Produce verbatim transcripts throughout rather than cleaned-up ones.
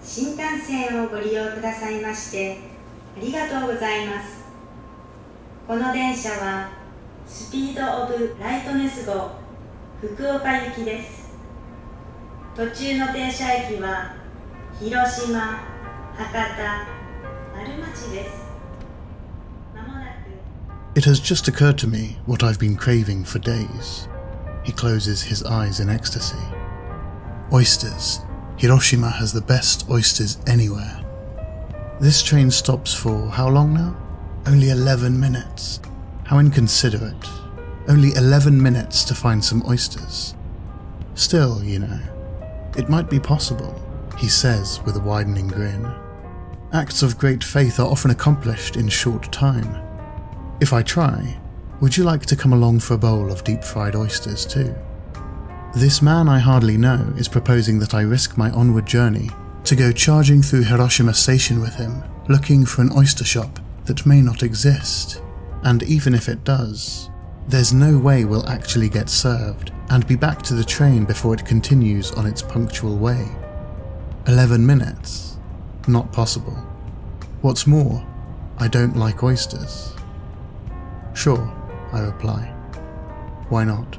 新幹線をご利用くださいましてありがとうございます。この電車はスピード・オブ・ライトネス号福岡行きです。途中の停車駅は広島、博多、丸町です。まもなく It has just occurred to me what I've been craving for days. He closes his eyes in ecstasy. Oysters. Hiroshima has the best oysters anywhere. This train stops for how long now? Only eleven minutes. How inconsiderate. Only eleven minutes to find some oysters. Still, you know, it might be possible, he says with a widening grin. Acts of great faith are often accomplished in short time. If I try, would you like to come along for a bowl of deep-fried oysters too? This man I hardly know is proposing that I risk my onward journey to go charging through Hiroshima Station with him, looking for an oyster shop that may not exist. And even if it does, there's no way we'll actually get served and be back to the train before it continues on its punctual way. Eleven minutes? Not possible. What's more, I don't like oysters. Sure, I reply. Why not?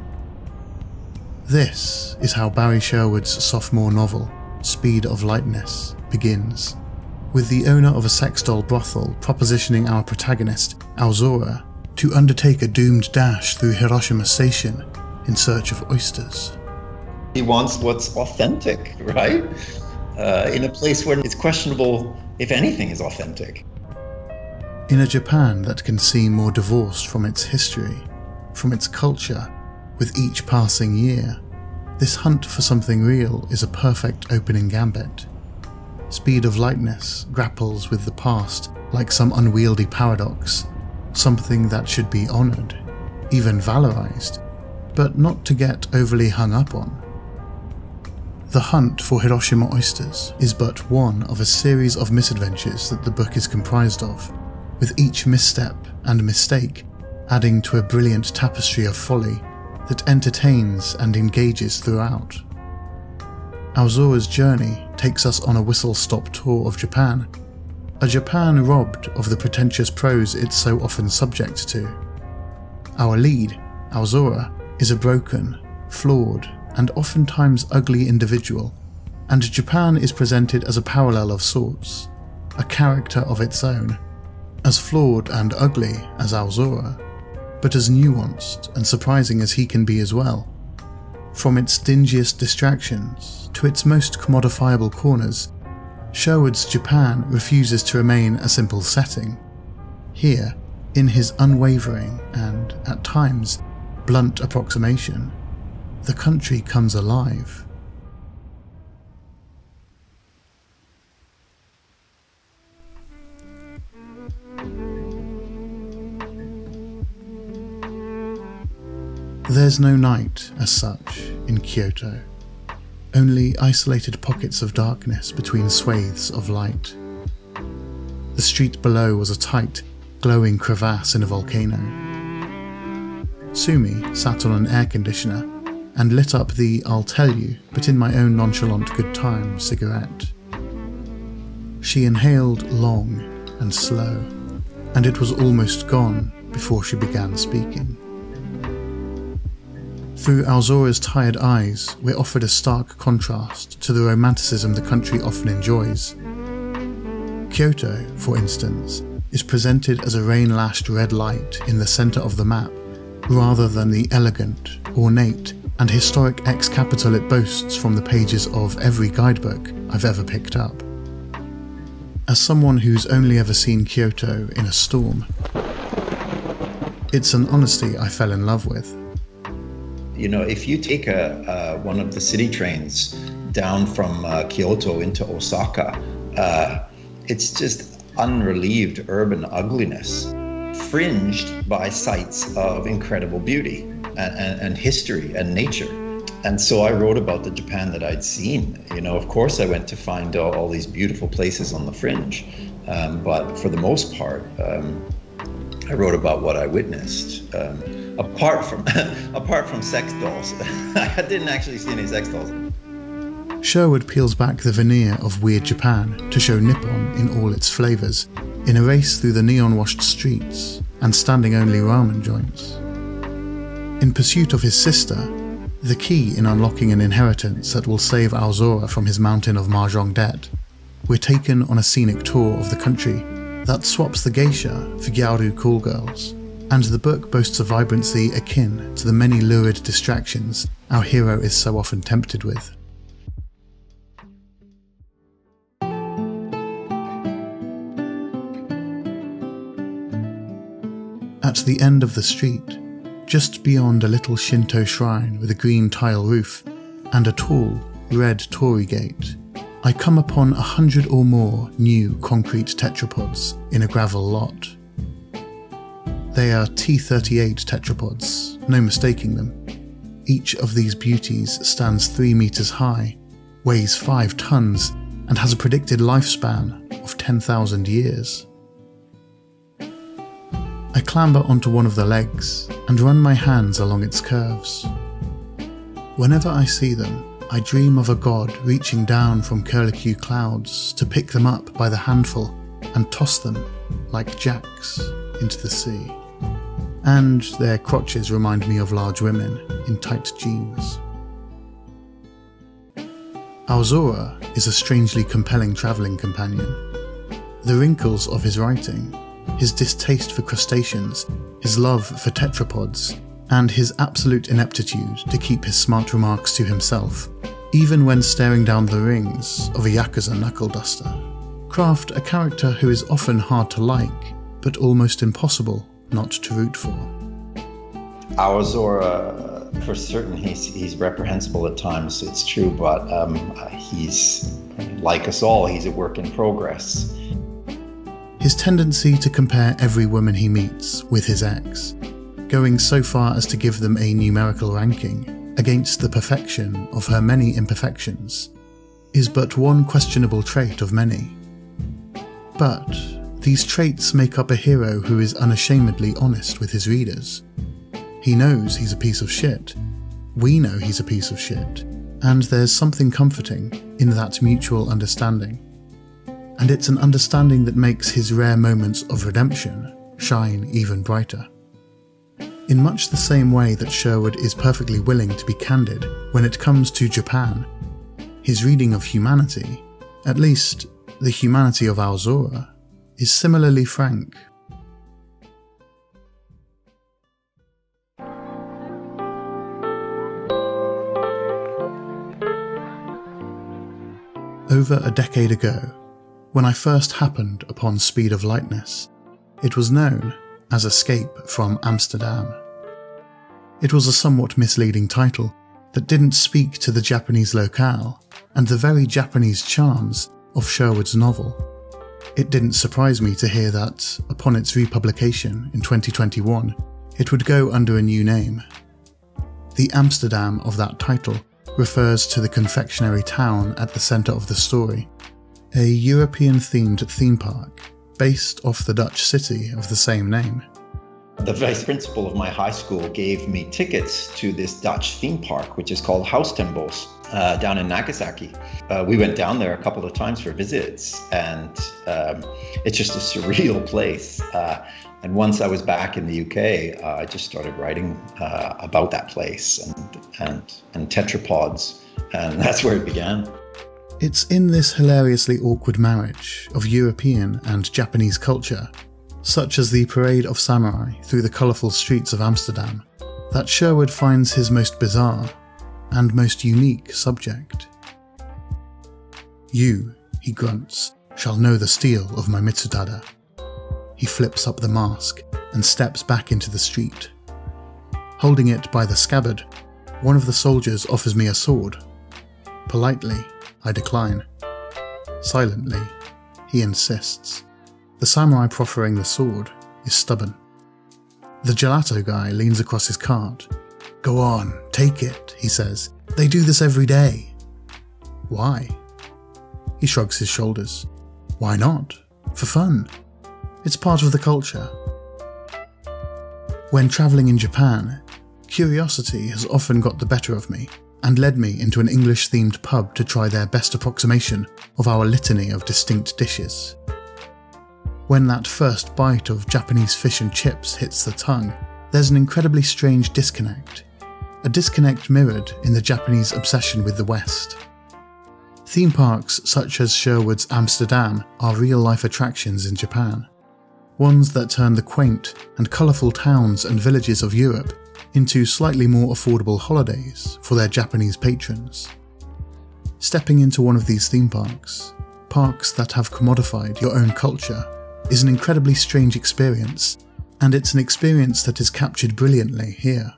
This is how Barrie Sherwood's sophomore novel, Speed of Lightness, begins, with the owner of a sex doll brothel propositioning our protagonist, Aozora, to undertake a doomed dash through Hiroshima Station in search of oysters. He wants what's authentic, right? Uh, in a place where it's questionable if anything is authentic. In a Japan that can seem more divorced from its history, from its culture, with each passing year, this hunt for something real is a perfect opening gambit. Speed of Lightness grapples with the past like some unwieldy paradox, something that should be honoured, even valorised, but not to get overly hung up on. The hunt for Hiroshima oysters is but one of a series of misadventures that the book is comprised of, with each misstep and mistake adding to a brilliant tapestry of folly that entertains and engages throughout. Aozora's journey takes us on a whistle-stop tour of Japan, a Japan robbed of the pretentious prose it's so often subject to. Our lead, Aozora, is a broken, flawed, and oftentimes ugly individual, and Japan is presented as a parallel of sorts, a character of its own, as flawed and ugly as Aozora, but as nuanced and surprising as he can be as well. From its dingiest distractions to its most commodifiable corners, Sherwood's Japan refuses to remain a simple setting. Here, in his unwavering and, at times, blunt approximation, the country comes alive. There's no night, as such, in Kyoto, only isolated pockets of darkness between swathes of light. The street below was a tight, glowing crevasse in a volcano. Sumi sat on an air conditioner and lit up the "I'll tell you, but in my own nonchalant good time" cigarette. She inhaled long and slow, and it was almost gone before she began speaking. Through Aozora's tired eyes, we're offered a stark contrast to the romanticism the country often enjoys. Kyoto, for instance, is presented as a rain-lashed red light in the centre of the map, rather than the elegant, ornate, and historic ex-capital it boasts from the pages of every guidebook I've ever picked up. As someone who's only ever seen Kyoto in a storm, it's an honesty I fell in love with. You know, if you take a, uh, one of the city trains down from uh, Kyoto into Osaka, uh, it's just unrelieved urban ugliness, fringed by sights of incredible beauty and, and, and history and nature. And so I wrote about the Japan that I'd seen. You know, of course I went to find all, all these beautiful places on the fringe, um, but for the most part, um, I wrote about what I witnessed. Um, apart from apart from sex dolls. I didn't actually see any sex dolls. Sherwood peels back the veneer of Weird Japan to show Nippon in all its flavours, in a race through the neon-washed streets and standing only ramen joints. In pursuit of his sister, the key in unlocking an inheritance that will save Aozora from his mountain of mahjong debt, we're taken on a scenic tour of the country that swaps the geisha for gyaru cool girls, and the book boasts a vibrancy akin to the many lurid distractions our hero is so often tempted with. At the end of the street, just beyond a little Shinto shrine with a green tile roof and a tall, red torii gate, I come upon a hundred or more new concrete tetrapods in a gravel lot. They are T thirty-eight tetrapods, no mistaking them. Each of these beauties stands three meters high, weighs five tons, and has a predicted lifespan of ten thousand years. I clamber onto one of the legs and run my hands along its curves. Whenever I see them, I dream of a god reaching down from curlicue clouds to pick them up by the handful and toss them, like jacks, into the sea. And their crotches remind me of large women in tight jeans. Aozora is a strangely compelling travelling companion. The wrinkles of his writing, his distaste for crustaceans, his love for tetrapods, and his absolute ineptitude to keep his smart remarks to himself, even when staring down the rings of a Yakuza knuckleduster, craft a character who is often hard to like, but almost impossible not to root for. Aozora, for certain, he's, he's reprehensible at times, it's true, but um, he's, like us all, he's a work in progress. His tendency to compare every woman he meets with his ex, going so far as to give them a numerical ranking against the perfection of her many imperfections, is but one questionable trait of many. But these traits make up a hero who is unashamedly honest with his readers. He knows he's a piece of shit, we know he's a piece of shit, and there's something comforting in that mutual understanding. And it's an understanding that makes his rare moments of redemption shine even brighter. In much the same way that Sherwood is perfectly willing to be candid when it comes to Japan, his reading of humanity, at least the humanity of Aozora, is similarly frank. Over a decade ago, when I first happened upon Speed of Lightness, it was known as Escape from Amsterdam. It was a somewhat misleading title that didn't speak to the Japanese locale and the very Japanese charms of Sherwood's novel. It didn't surprise me to hear that, upon its republication in twenty twenty-one, it would go under a new name. The Amsterdam of that title refers to the confectionery town at the centre of the story, a European-themed theme park based off the Dutch city of the same name. The vice principal of my high school gave me tickets to this Dutch theme park, which is called Huis uh, down in Nagasaki. Uh, we went down there a couple of times for visits, and um, it's just a surreal place. Uh, and once I was back in the U K, uh, I just started writing uh, about that place and, and, and tetrapods, and that's where it began. It's in this hilariously awkward marriage of European and Japanese culture, such as the parade of samurai through the colourful streets of Amsterdam, that Sherwood finds his most bizarre and most unique subject. "You," he grunts, "shall know the steel of my Mitsutada." He flips up the mask and steps back into the street. Holding it by the scabbard, one of the soldiers offers me a sword. Politely, I decline. Silently, he insists. The samurai proffering the sword is stubborn. The gelato guy leans across his cart. "Go on, take it," he says. "They do this every day." "Why?" He shrugs his shoulders. "Why not? For fun. It's part of the culture." When travelling in Japan, curiosity has often got the better of me, and led me into an English-themed pub to try their best approximation of our litany of distinct dishes. When that first bite of Japanese fish and chips hits the tongue, there's an incredibly strange disconnect, a disconnect mirrored in the Japanese obsession with the West. Theme parks such as Sherwood's Amsterdam are real-life attractions in Japan, ones that turn the quaint and colourful towns and villages of Europe into slightly more affordable holidays for their Japanese patrons. Stepping into one of these theme parks, parks that have commodified your own culture, is an incredibly strange experience, and it's an experience that is captured brilliantly here.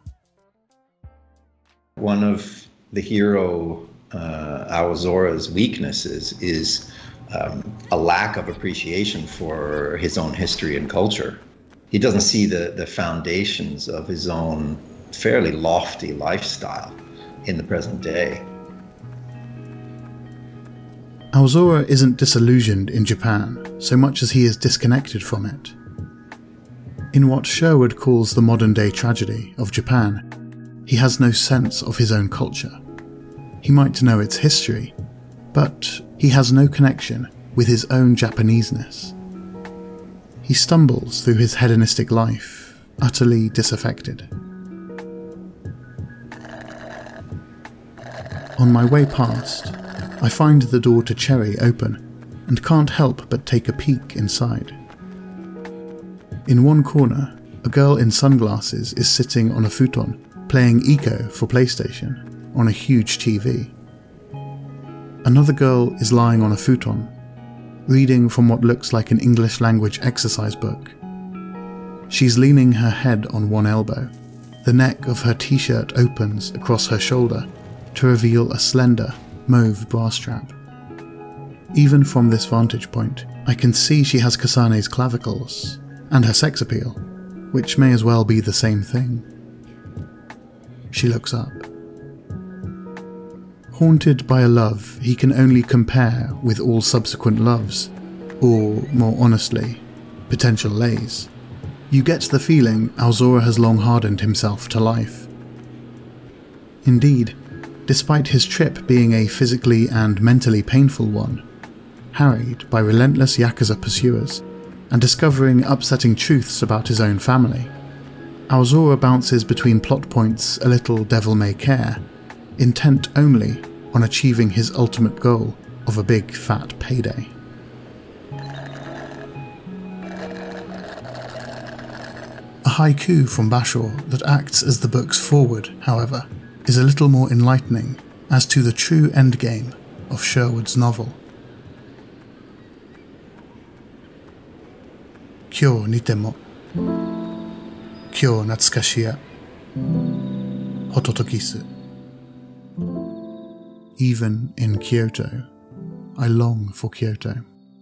One of the hero uh, Aozora's weaknesses is um, a lack of appreciation for his own history and culture. He doesn't see the, the foundations of his own fairly lofty lifestyle in the present day. Aozora isn't disillusioned in Japan so much as he is disconnected from it. In what Sherwood calls the modern-day tragedy of Japan, he has no sense of his own culture. He might know its history, but he has no connection with his own Japaneseness. He stumbles through his hedonistic life, utterly disaffected. On my way past, I find the door to Cherry open and can't help but take a peek inside. In one corner, a girl in sunglasses is sitting on a futon playing Eco for PlayStation on a huge T V. Another girl is lying on a futon, reading from what looks like an English language exercise book. She's leaning her head on one elbow. The neck of her t-shirt opens across her shoulder to reveal a slender, mauve bra strap. Even from this vantage point, I can see she has Kasane's clavicles, and her sex appeal, which may as well be the same thing. She looks up. Haunted by a love he can only compare with all subsequent loves, or, more honestly, potential lays, you get the feeling Aozora has long hardened himself to life. Indeed, despite his trip being a physically and mentally painful one, harried by relentless Yakuza pursuers, and discovering upsetting truths about his own family, Aozora bounces between plot points a little devil-may-care, intent only on achieving his ultimate goal of a big fat payday. A haiku from Basho that acts as the book's foreword, however, is a little more enlightening as to the true endgame of Sherwood's novel. Kyo nitemo, kyo natsukashiya, hototokisu. Even in Kyoto, I long for Kyoto.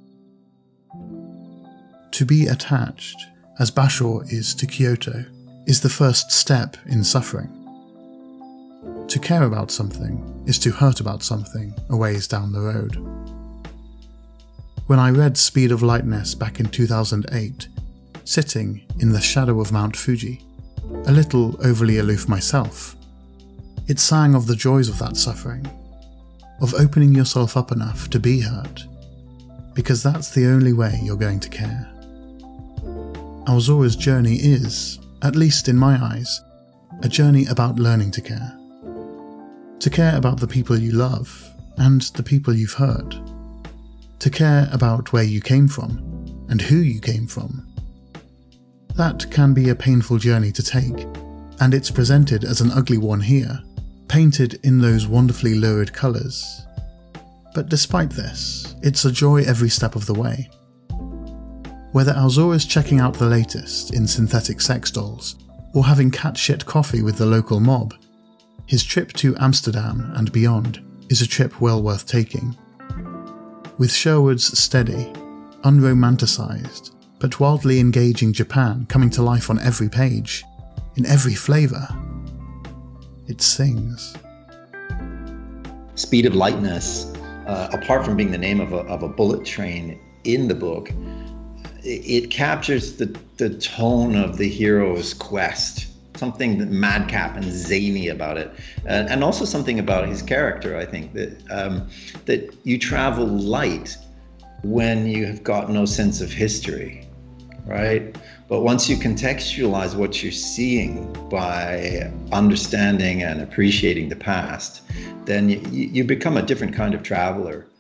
To be attached, as Basho is to Kyoto, is the first step in suffering. To care about something is to hurt about something a ways down the road. When I read Speed of Lightness back in two thousand eight, sitting in the shadow of Mount Fuji, a little overly aloof myself, it sang of the joys of that suffering, of opening yourself up enough to be hurt, because that's the only way you're going to care. Aozora's journey is, at least in my eyes, a journey about learning to care. To care about the people you love, and the people you've hurt. To care about where you came from, and who you came from. That can be a painful journey to take, and it's presented as an ugly one here, painted in those wonderfully lurid colours. But despite this, it's a joy every step of the way. Whether Aozora's checking out the latest in synthetic sex dolls, or having cat shit coffee with the local mob, his trip to Amsterdam and beyond is a trip well worth taking. With Sherwood's steady, unromanticised, but wildly engaging Japan coming to life on every page, in every flavour, it sings. Speed of Lightness, uh, apart from being the name of a, of a bullet train in the book, it, it captures the, the tone of the hero's quest something madcap and zany about it, uh, and also something about his character. I think that um, that you travel light when you have got no sense of history, right? But once you contextualize what you're seeing by understanding and appreciating the past, then you, you become a different kind of traveler.